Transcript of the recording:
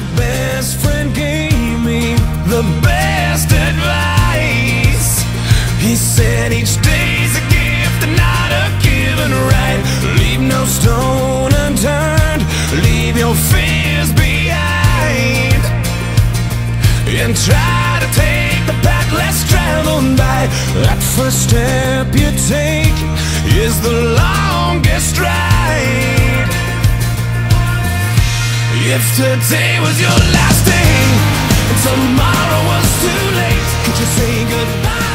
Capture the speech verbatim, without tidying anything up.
best friend gave me the best advice. He said each day's a gift and not a given right. Leave no stone unturned, leave your fears behind, and try to take the path less traveled by. That first step you take is the longest ride. If today was your last day and tomorrow was too late, could you say goodbye?